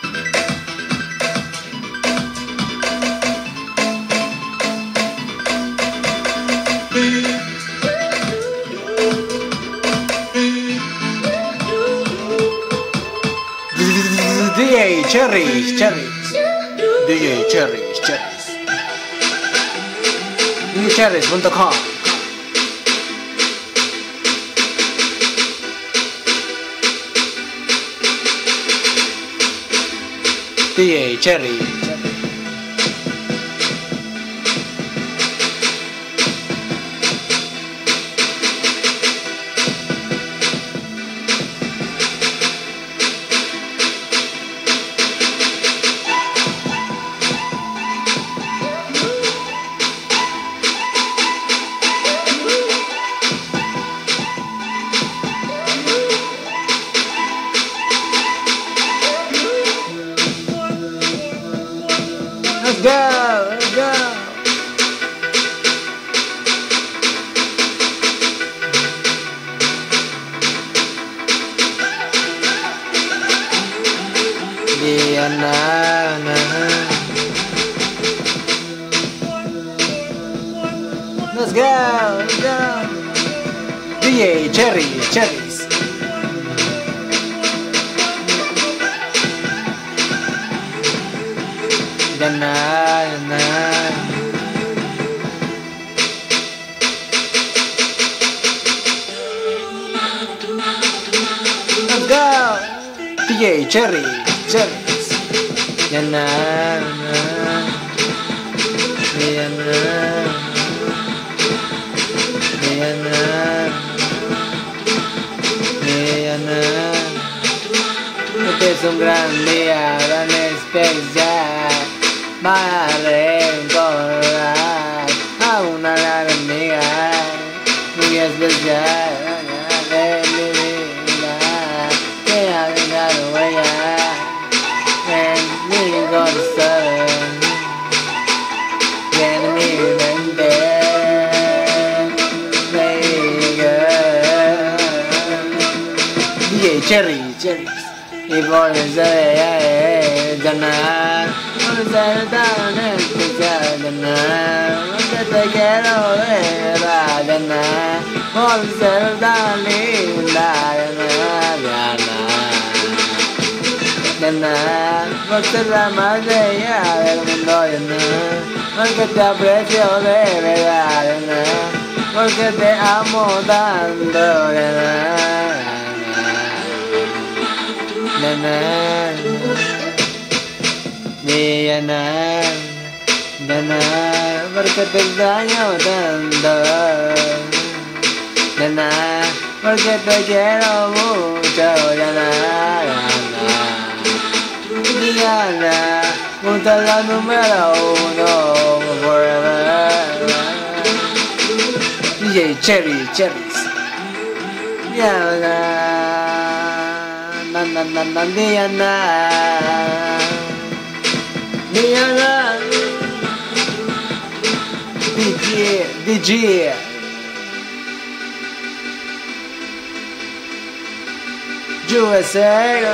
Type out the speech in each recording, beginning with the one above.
DJ Cherries, DJ Cherries, DJcherries.com. DJ Cherry. Let's go, let's go. Yeah, nah, nah. Let's go, let's go. DJ Cherries. Nah. Let's go. DJ Cherries. Nah. Este es un gran día, gran especial. Para recordar a una gran amiga muy especial de mi vida, que ha dejado huella en mi corazón y en mi mente. DJ Cherries y por eso ganar. Por ser tan especial, porque te quiero ver, ganar. Por ser tan linda, ganar. Por ser la más bella del mundo, porque te aprecio de verdad, porque te amo tanto, porque te extraño tanto, porque te quiero mucho, junto a la número uno, forever. DJ Cherries, Diana, DJ USA.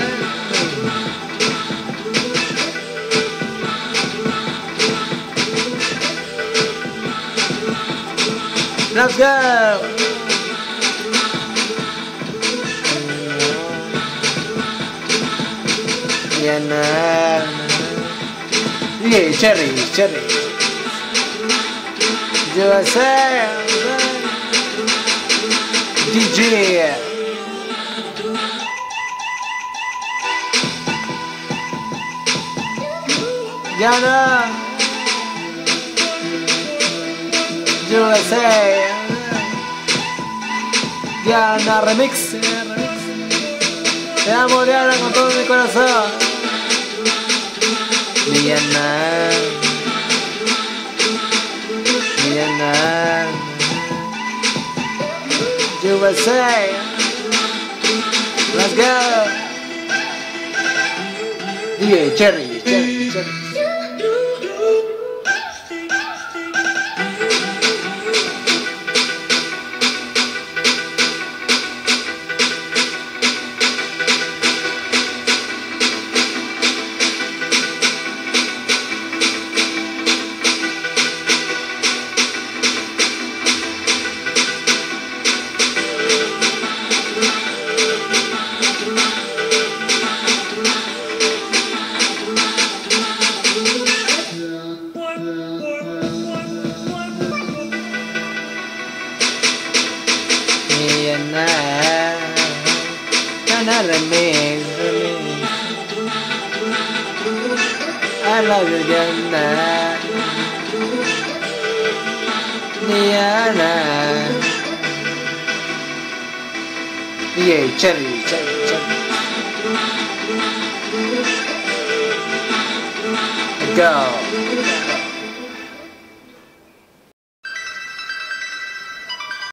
Let's go. Diana, DJ Cherries. USA, DJ Diana, USA, Diana Remix. Te amo, Diana, con todo mi corazón. Diana, USA. Let's go. DJ Cherries. Diana remix. I love you, Diana. Diana. Yeah, Cherry. Go.